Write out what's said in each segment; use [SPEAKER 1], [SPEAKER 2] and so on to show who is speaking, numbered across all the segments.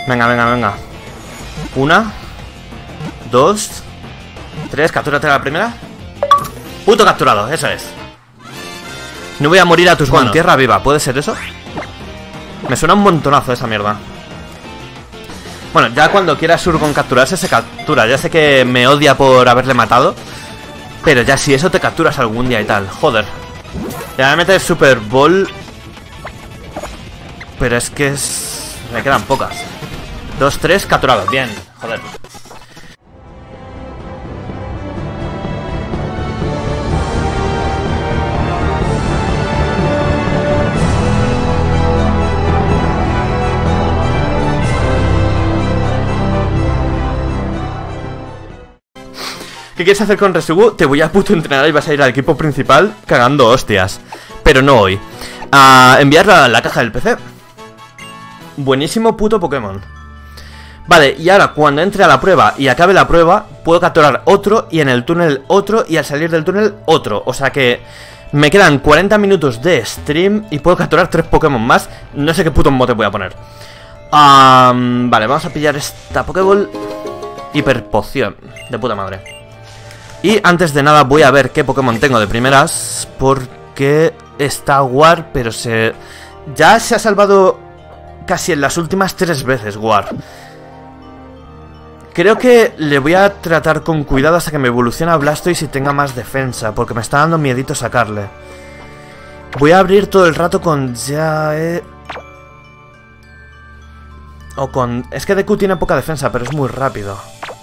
[SPEAKER 1] Venga, venga, venga. 1, 2, 3, captúrate la primera. Puto capturado, eso es. No voy a morir a tus manos. Tierra viva, ¿puede ser eso? Me suena un montonazo esa mierda. Bueno, ya cuando quiera Surgon capturarse, se captura. Ya sé que me odia por haberle matado, pero ya si eso te capturas algún día y tal. Joder. Ya me mete Super Bowl, pero es que me quedan pocas. 2, 3, capturados, bien. Joder. ¿Qué quieres hacer con Resugu? Te voy a puto entrenar y vas a ir al equipo principal cagando hostias. Pero no hoy. Enviarla a la caja del PC. Buenísimo puto Pokémon. Vale, y ahora cuando entre a la prueba y acabe la prueba, puedo capturar otro y en el túnel otro y al salir del túnel otro. O sea que me quedan 40 minutos de stream y puedo capturar 3 Pokémon más. No sé qué puto mote voy a poner. Vale, vamos a pillar esta Pokéball. Hiperpoción. De puta madre. Y antes de nada voy a ver qué Pokémon tengo de primeras, porque está War, pero ya se ha salvado casi en las últimas 3 veces War. Creo que le voy a tratar con cuidado hasta que me evolucione a Blastoise y tenga más defensa, porque me está dando miedito sacarle. Voy a abrir todo el rato con Jae... O con... Es que Deku tiene poca defensa, pero es muy rápido.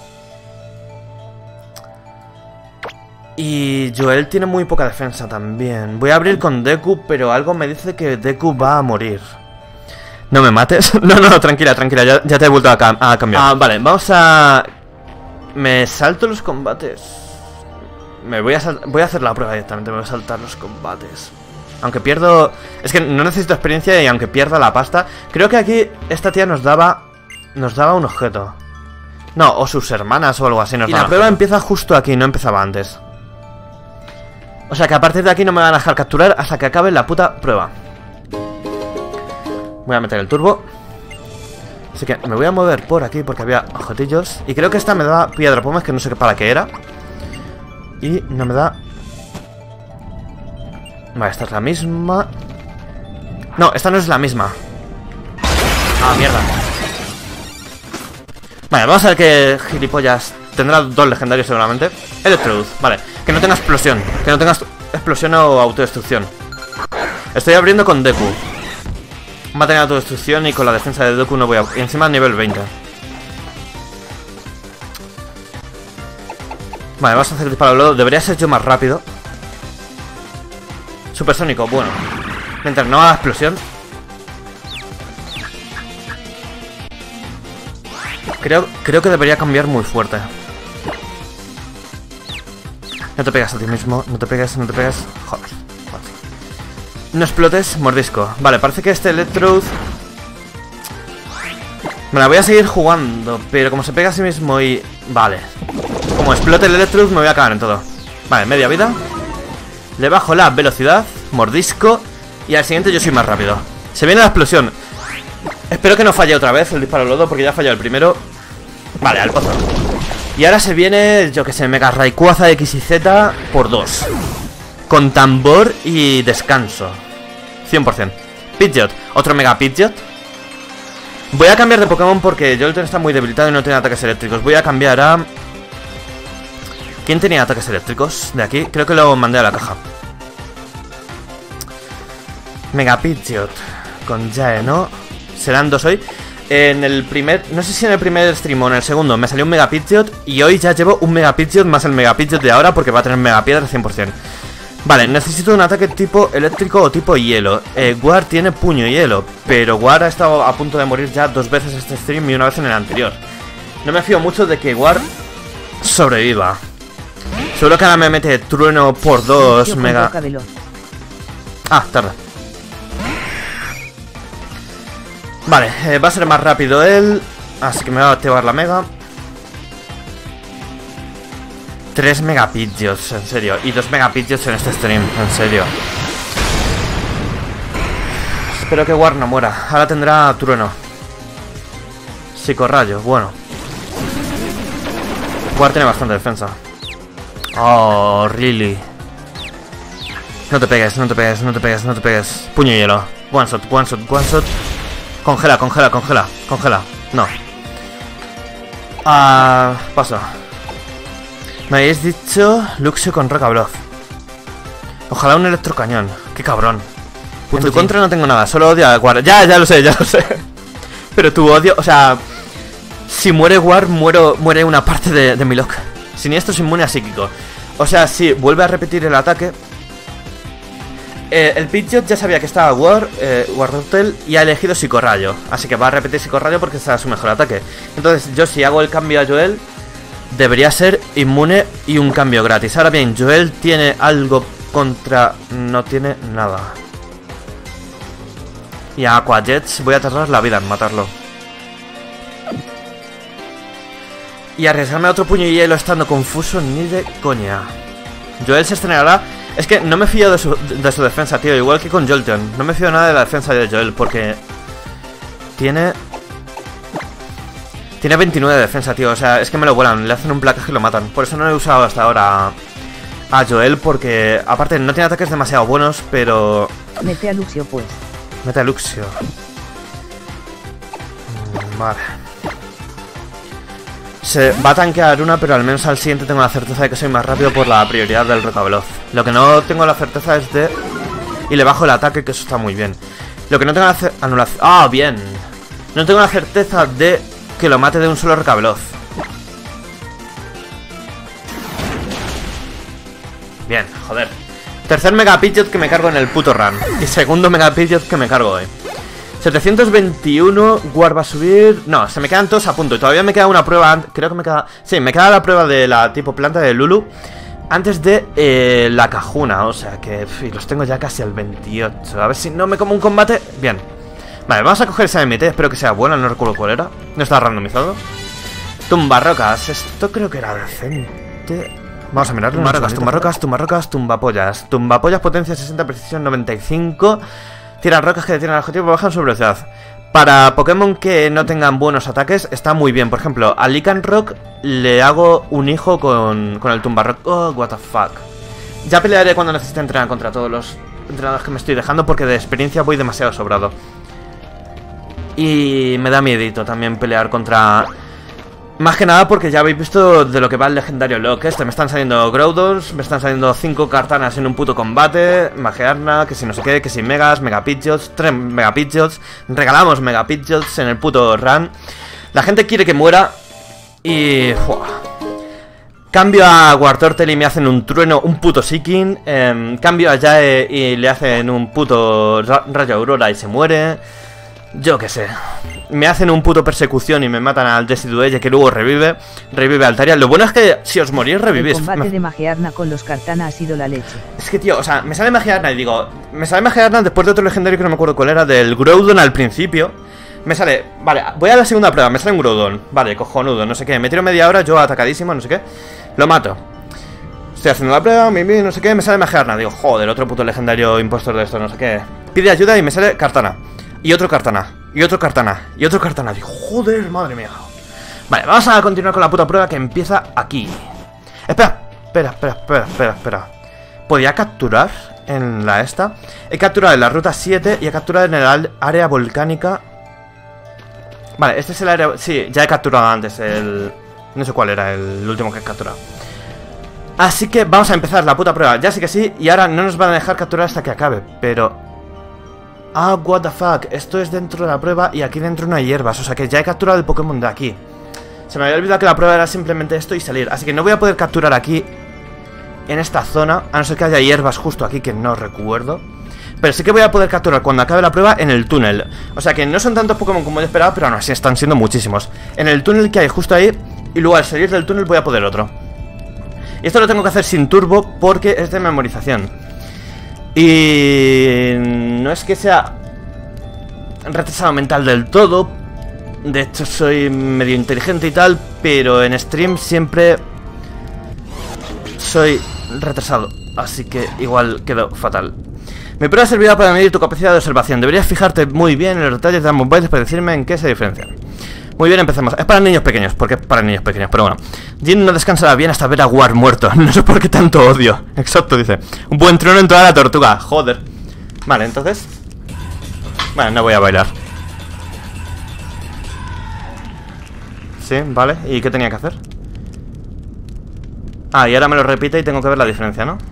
[SPEAKER 1] Y Joel tiene muy poca defensa también. Voy a abrir con Deku, pero algo me dice que Deku va a morir. ¿No me mates? No, tranquila, ya te he vuelto a cambiar. Vale, vamos a... Me salto los combates. Voy a hacer la prueba directamente, me voy a saltar los combates. Aunque pierdo... Es que no necesito experiencia y aunque pierda la pasta... Creo que aquí esta tía nos daba un objeto. No, o sus hermanas o algo así nos daban. Y la prueba empieza justo aquí, no empezaba antes. O sea que a partir de aquí no me van a dejar capturar hasta que acabe la puta prueba. Voy a meter el turbo. Así que me voy a mover por aquí porque había objetillos. Y creo que esta me da piedra pomes, que no sé para qué era. Y no me da... Vale, esta es la misma. No, esta no es la misma. Ah, mierda. Vale, vamos a ver qué gilipollas. Tendrá 2 legendarios seguramente. Electrode, vale. Que no tenga explosión. Que no tengas explosión o autodestrucción. Estoy abriendo con Deku. Va a tener autodestrucción y con la defensa de Deku no voy a... Y encima nivel 20. Vale, vamos a hacer el disparo lodo. Debería ser yo más rápido. Supersónico, bueno. Mientras no haga explosión. Creo que debería cambiar muy fuerte. No te pegas a ti mismo. No te pegas. Joder. No explotes, mordisco. Vale, parece que este Electrode... Me la voy a seguir jugando, pero como se pega a sí mismo y... Vale. Como explote el Electrode me voy a cagar en todo. Vale, media vida. Le bajo la velocidad, mordisco. Y al siguiente yo soy más rápido. Se viene la explosión. Espero que no falle otra vez el disparo lodo, porque ya falló el primero. Vale, al pozo. Y ahora se viene, yo que sé, Mega Rayquaza X y Z por 2. Con tambor y descanso. 100%. Pidgeot, otro Mega Pidgeot. Voy a cambiar de Pokémon porque Jolteon está muy debilitado y no tiene ataques eléctricos. Voy a cambiar a... ¿Quién tenía ataques eléctricos? De aquí, creo que lo mandé a la caja. Mega Pidgeot con Jae, ¿no? Serán 2 hoy. En el primer... No sé si en el primer stream o en el segundo me salió un Mega Pidgeot. Y hoy ya llevo un Mega Pidgeot más el Mega Pidgeot de ahora porque va a tener Mega Piedra 100%. Vale, necesito un ataque tipo eléctrico o tipo hielo. War tiene puño hielo, pero War ha estado a punto de morir ya 2 veces en este stream y una vez en el anterior. No me fío mucho de que War sobreviva. Seguro que ahora me mete trueno por 2 mega... Ah, tarda. Vale, va a ser más rápido él. Así que me va a activar la mega. 3 Mega Pidgeots, en serio. Y 2 Mega Pidgeots en este stream, en serio. Espero que War no muera. Ahora tendrá trueno. Psicorrayo, bueno. War tiene bastante defensa. Oh, really. No te pegues, no te pegues, no te pegues, no te pegues. Puño y hielo. One shot, one shot, one shot. Congela, congela, congela, congela. No. Paso. Me habéis dicho Luxio con Roca Bluff. Ojalá un electrocañón. Qué cabrón. En tu contra no tengo nada, solo odio a War. Ya lo sé, ya lo sé. Pero tu odio, o sea... Si muere War, muere una parte de mi lock. Siniestro es inmune a psíquico. O sea, si vuelve a repetir el ataque... el Pidgeot ya sabía que estaba War Turtle y ha elegido Psicorrayo. Así que va a repetir Psicorrayo porque será su mejor ataque. Entonces yo si hago el cambio a Joel, debería ser inmune y un cambio gratis. Ahora bien, Joel tiene algo contra... No tiene nada. Y a Aqua Jets voy a tardar la vida en matarlo. Y arriesgarme a otro puño y hielo estando confuso ni de coña. Joel se estrenará. Es que no me fío de su defensa, tío. Igual que con Jolteon. No me fío nada de la defensa de Joel porque... Tiene 29 de defensa, tío. O sea, es que me lo vuelan. Le hacen un placaje y lo matan. Por eso no he usado hasta ahora a Joel porque... Aparte, no tiene ataques demasiado buenos, pero...
[SPEAKER 2] Mete a Luxio, pues.
[SPEAKER 1] Mete a Luxio. Vale. Se va a tanquear una, pero al menos al siguiente tengo la certeza de que soy más rápido por la prioridad del Roca Bluff. Lo que no tengo la certeza es de... Y le bajo el ataque, que eso está muy bien. Lo que no tengo la anulación... ¡Ah, bien! No tengo la certeza de que lo mate de un solo Roca Bluff. Bien, joder. Tercer Mega Pidgeot que me cargo en el puto run. Y segundo Mega Pidgeot que me cargo hoy. 721, War va a subir... No, se me quedan todos a punto. Y todavía me queda una prueba... Creo que me queda... Sí, me queda la prueba de la tipo planta de Lulu antes de la Cajuna. O sea que los tengo ya casi al 28. A ver si no me como un combate... Bien. Vale, vamos a coger esa MT. Espero que sea buena, no recuerdo cuál era. No está randomizado. Tumbarrocas. Esto creo que era decente. Vamos a mirarlo. Tumbarrocas, tumbapollas. Tumbapollas, potencia 60, precisión 95... Tiran rocas que detienen al objetivo y bajan su velocidad. Para Pokémon que no tengan buenos ataques, está muy bien. Por ejemplo, a Lycanroc le hago un hijo con el Tumbarrock. Oh, what the fuck. Ya pelearé cuando necesite entrenar contra todos los entrenadores que me estoy dejando, porque de experiencia voy demasiado sobrado. Y me da miedito también pelear contra... Más que nada porque ya habéis visto de lo que va el legendario Lock este. Me están saliendo Groudons, me están saliendo 5 Kartanas en un puto combate, Magiarna, que si no sé qué, que si Megas, Mega Pidgeots, 3 Mega Pidgeots. Regalamos Mega Pidgeots en el puto run. La gente quiere que muera y... Cambio a War Turtle y me hacen un trueno, un puto Seeking. Cambio a Yae y le hacen un puto Rayo Aurora y se muere. Yo qué sé. Me hacen un puto persecución y me matan al Decidueye, que luego revive Altaria. Lo bueno es que si os morís revivís.
[SPEAKER 2] El combate de Magiarna con los Kartana ha sido la leche.
[SPEAKER 1] Es que tío, o sea, me sale Magiarna y digo... Me sale Magiarna después de otro legendario que no me acuerdo cuál era, del Groudon al principio. Me sale... Vale, voy a la segunda prueba, me sale un Groudon. Vale, cojonudo, no sé qué. Me tiro media hora, yo atacadísimo, no sé qué. Lo mato. Estoy haciendo la prueba, no sé qué, me sale Magiarna. Digo, joder, otro puto legendario impostor de esto, no sé qué. Pide ayuda y me sale Kartana. Y otro Kartana. Y otro Kartana. Y otro Kartana. Digo, joder, madre mía. Vale, vamos a continuar con la puta prueba que empieza aquí. Espera. ¿Podía capturar en la esta? He capturado en la ruta 7 y he capturado en el área volcánica. Vale, este es el área... Sí, ya he capturado antes el... No sé cuál era el último que he capturado. Así que vamos a empezar la puta prueba. Ya sí que sí. Y ahora no nos van a dejar capturar hasta que acabe. Pero... Ah, what the fuck. Esto es dentro de la prueba y aquí dentro no hay hierbas. O sea que ya he capturado el Pokémon de aquí. Se me había olvidado que la prueba era simplemente esto y salir. Así que no voy a poder capturar aquí, en esta zona, a no ser que haya hierbas justo aquí, que no recuerdo. Pero sí que voy a poder capturar cuando acabe la prueba en el túnel. O sea que no son tantos Pokémon como yo esperaba, pero aún así están siendo muchísimos. En el túnel que hay justo ahí. Y luego al salir del túnel voy a poder otro. Y esto lo tengo que hacer sin turbo porque es de memorización. Y no es que sea retrasado mental del todo. De hecho soy medio inteligente y tal, pero en stream siempre soy retrasado, así que igual quedó fatal. Mi prueba servirá para medir tu capacidad de observación. Deberías fijarte muy bien en los detalles de ambos bailes para decirme en qué se diferencian. Muy bien, empecemos. Es para niños pequeños, porque es para niños pequeños, pero bueno. Jin no descansará bien hasta ver a War muerto. No sé por qué tanto odio. Exacto, dice. Un buen trono en toda la tortuga. Joder. Vale, entonces. Vale, no voy a bailar. Sí, vale. ¿Y qué tenía que hacer? Ah, y ahora me lo repite y tengo que ver la diferencia, ¿no?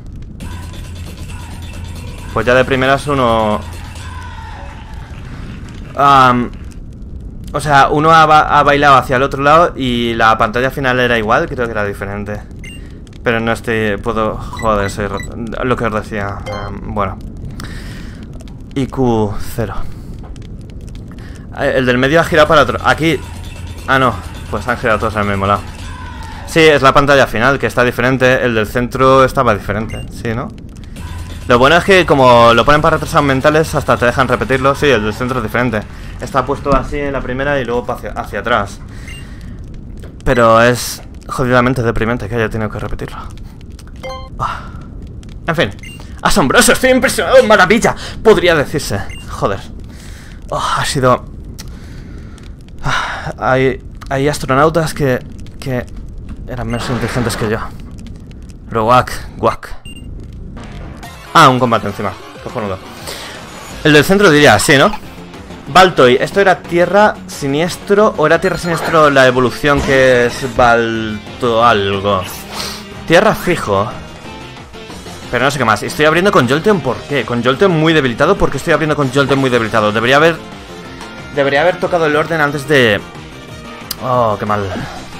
[SPEAKER 1] Pues ya de primeras uno... o sea, uno ha bailado hacia el otro lado y la pantalla final era igual, creo que era diferente. Pero no estoy... puedo... joder, soy lo que os decía. Bueno. IQ 0. El del medio ha girado para otro. Aquí... ah, no. Pues han girado todos al mismo lado. Sí, es la pantalla final, que está diferente. El del centro estaba diferente, sí, ¿no? Lo bueno es que como lo ponen para retrasados mentales, hasta te dejan repetirlo. Sí, el del centro es diferente. Está puesto así en la primera y luego hacia atrás. Pero es jodidamente deprimente que haya tenido que repetirlo. En fin. Asombroso, estoy impresionado, maravilla. Podría decirse. Joder. Ha sido... Hay astronautas que eran menos inteligentes que yo. Pero guac. Ah, un combate encima. Cojonudo. El del centro diría, sí, ¿no? Baltoy, ¿esto era tierra siniestro o era tierra siniestro la evolución que es Balto algo? Tierra fijo. Pero no sé qué más. Estoy abriendo con Jolteon, ¿por qué? Con Jolteon muy debilitado, ¿por qué estoy abriendo con Jolteon muy debilitado? Debería haber tocado el orden antes de... oh, qué mal.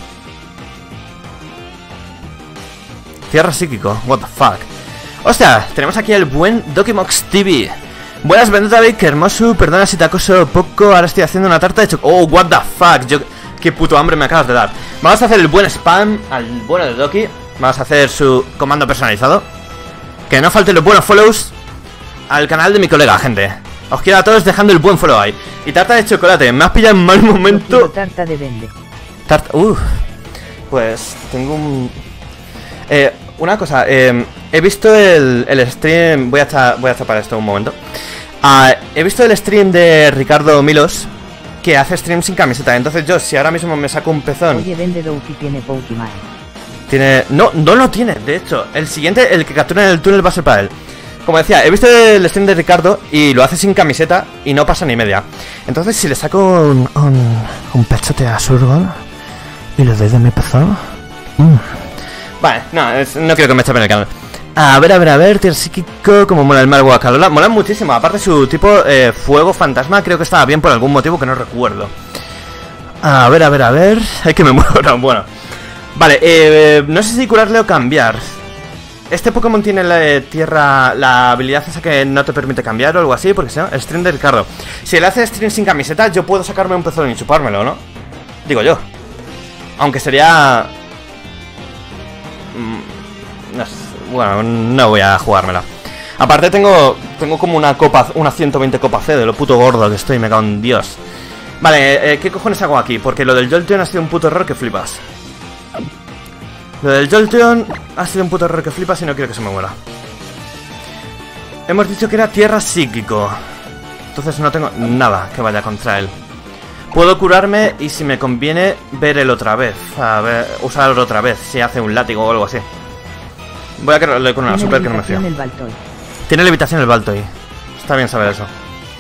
[SPEAKER 1] Tierra psíquico, what the fuck. Hostia, tenemos aquí el buen Dokimox TV. Buenas, Vendetta David, qué hermoso. Perdona si te acoso poco, ahora estoy haciendo una tarta de chocolate. Oh, what the fuck, qué puto hambre me acabas de dar. Vamos a hacer el buen spam al bueno de Doki. Vamos a hacer su comando personalizado. Que no falten los buenos follows al canal de mi colega, gente. Os quiero a todos dejando el buen follow ahí. Y tarta de chocolate, me has pillado en mal momento.
[SPEAKER 2] Tarta de vende.
[SPEAKER 1] Pues tengo un... una cosa, he visto el stream... Voy a tapar esto un momento. He visto el stream de Ricardo Milos, que hace stream sin camiseta. Entonces yo, si ahora mismo me saco un pezón...
[SPEAKER 2] Oye, vende Douki tiene Pokemon.
[SPEAKER 1] No lo tiene, de hecho. El siguiente, el que captura en el túnel va a ser para él. Como decía, he visto el stream de Ricardo y lo hace sin camiseta y no pasa ni media. Entonces si le saco un pechote a Surgon y le doy de mi pezón... Vale, no quiero que me chapen el canal. A ver, Tierra psíquico, como mola el mar Guacalola. Mola muchísimo, aparte su tipo fuego fantasma creo que estaba bien por algún motivo que no recuerdo. A ver, hay que me muero, bueno. Vale, no sé si curarle o cambiar. Este Pokémon tiene la habilidad esa que no te permite cambiar o algo así, porque si no, el stream de Ricardo. Si le hace stream sin camiseta, yo puedo sacarme un pezón y chupármelo, ¿no? Digo yo. Aunque sería... no sé, bueno, no voy a jugármela. Aparte tengo como una 120 copa C de lo puto gordo que estoy, me cago en Dios. Vale, ¿qué cojones hago aquí? Porque lo del Jolteon ha sido un puto error que flipas. Lo del Jolteon ha sido un puto error que flipas y no quiero que se me muera. Hemos dicho que era tierra psíquico. Entonces no tengo nada que vaya contra él. Puedo curarme y si me conviene ver él otra vez. A ver, usarlo otra vez, si hace un látigo o algo así. Voy a quererle con una super que no me fío. Tiene levitación el Baltoy. Está bien saber eso.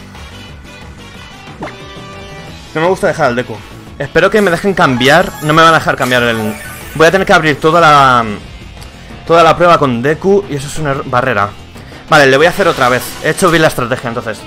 [SPEAKER 1] No me gusta dejar el Deku. Espero que me dejen cambiar. No me van a dejar cambiar el... Voy a tener que abrir toda la prueba con Deku y eso es una barrera. Vale, le voy a hacer otra vez. He hecho bien la estrategia entonces.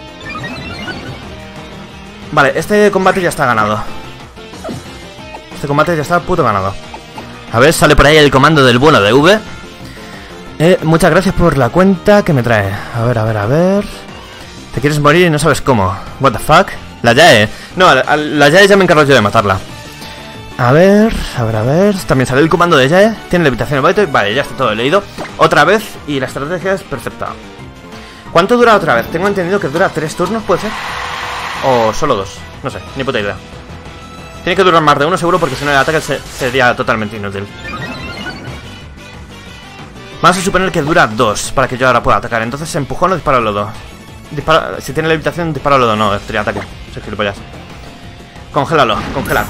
[SPEAKER 1] Vale, este combate ya está ganado. Este combate ya está puto ganado. A ver, sale por ahí el comando del bueno de V. Muchas gracias por la cuenta que me trae. A ver. Te quieres morir y no sabes cómo. What the fuck. La Yae. No, la Yae ya me encargo yo de matarla. A ver. También sale el comando de Yae. Tiene levitación el Baltoy. Vale, ya está todo leído. Otra vez y la estrategia es perfecta. ¿Cuánto dura otra vez? Tengo entendido que dura 3 turnos, ¿puede ser? O solo 2. No sé, ni puta idea. Tiene que durar más de uno seguro porque si no el ataque sería totalmente inútil. Vamos a suponer que dura 2 para que yo ahora pueda atacar. Entonces empujón o disparo los dos. Si tiene levitación, disparo los dos. No, sería ataque. Soy gilipollas. Congélalo, congela.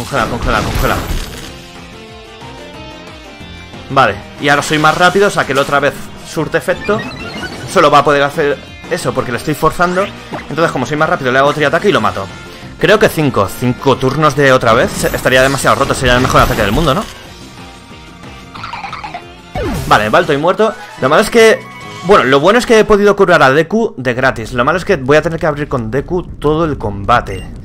[SPEAKER 1] Vale, y ahora soy más rápido, o sea que la otra vez surte efecto. Solo va a poder hacer eso porque le estoy forzando. Entonces como soy más rápido le hago triataque y lo mato. Creo que 5 turnos de otra vez estaría demasiado roto, sería el mejor ataque del mundo, ¿no? Vale, Baltoy muerto. Lo malo es que... Bueno, lo bueno es que he podido curar a Deku de gratis. Lo malo es que voy a tener que abrir con Deku todo el combate.